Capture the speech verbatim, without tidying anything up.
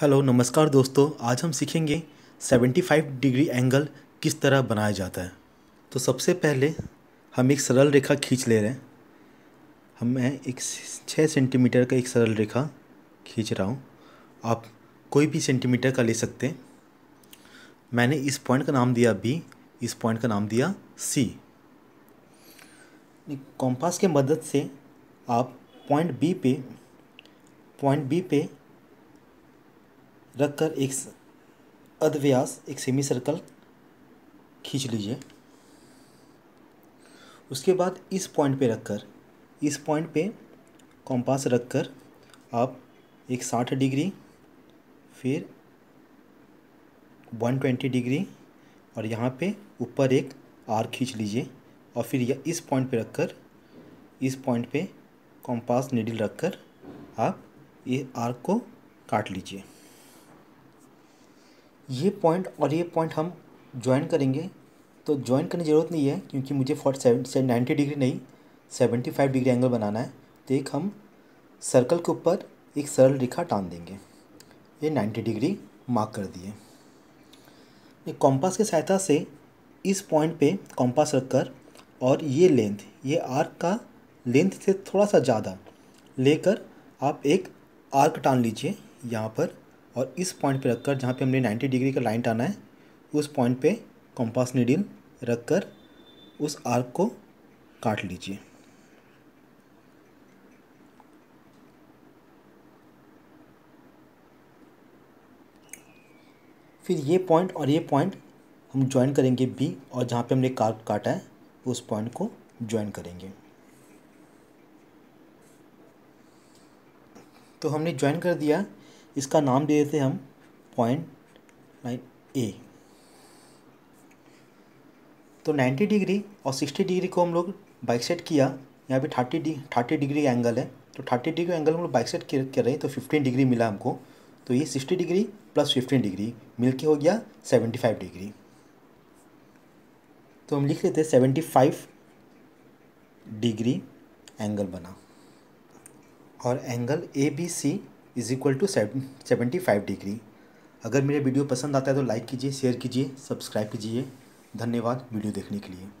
Hello नमस्कार दोस्तों, आज हम सीखेंगे पचहत्तर डिग्री एंगल किस तरह बनाया जाता है। तो सबसे पहले हम एक सरल रेखा खींच ले रहे हैं। हम मैं एक छः सेंटीमीटर का एक सरल रेखा खींच रहा हूँ। आप कोई भी सेंटीमीटर का ले सकते हैं। मैंने इस पॉइंट का नाम दिया बी, इस पॉइंट का नाम दिया सी। कॉम्पास के मदद से आप पॉइंट बी पे पॉइंट बी पे रखकर एक अर्धव्यास एक सेमी सर्कल खींच लीजिए। उसके बाद इस पॉइंट पे रखकर इस पॉइंट पे कॉम्पास रखकर आप एक साठ डिग्री, फिर एक सौ बीस डिग्री और यहाँ पे ऊपर एक आर्क खींच लीजिए। और फिर यह इस पॉइंट पे रखकर इस पॉइंट पे कॉम्पास नीडल रखकर आप ये आर्क को काट लीजिए। ये पॉइंट और ये पॉइंट हम ज्वाइन करेंगे, तो ज्वाइन करने की ज़रूरत नहीं है क्योंकि मुझे फोर्टी सेवन से नाइन्टी डिग्री नहीं सेवेंटी फाइव डिग्री एंगल बनाना है। तो एक हम सर्कल के ऊपर एक सरल रेखा टान देंगे। ये नाइन्टी डिग्री मार्क कर दिए। एक कॉम्पास की सहायता से इस पॉइंट पे कॉम्पास रखकर और ये लेंथ, ये आर्क का लेंथ से थोड़ा सा ज़्यादा लेकर आप एक आर्क टान लीजिए यहाँ पर। और इस पॉइंट पे रखकर जहाँ पे हमने नाइन्टी डिग्री का लाइन टाना है, उस पॉइंट पे कॉम्पास नीडल रखकर उस आर्क को काट लीजिए। फिर ये पॉइंट और ये पॉइंट हम ज्वाइन करेंगे बी, और जहाँ पे हमने आर्क काटा है उस पॉइंट को ज्वाइन करेंगे। तो हमने ज्वाइन कर दिया। इसका नाम दे देते हम पॉइंट लाइन ए। तो नाइन्टी डिग्री और सिक्सटी डिग्री को हम लोग बाइसेक्ट किया। यहाँ पे thirty D thirty degree angle है, तो थर्टी डिग्री एंगल हम लोग बाइसेक्ट कर रहे हैं, तो फिफ्टीन डिग्री मिला हमको। तो ये sixty degree plus fifteen degree मिलके हो गया सेवेंटी फाइव डिग्री। तो हम लिख लेते हैं सेवेंटी फाइव डिग्री एंगल बना। और angle A B C is equal to seventy five degree. अगर मेरे वीडियो पसंद आता है तो लाइक कीजिए, शेयर कीजिए, सब्सक्राइब कीजिए। धन्यवाद वीडियो देखने के लिए।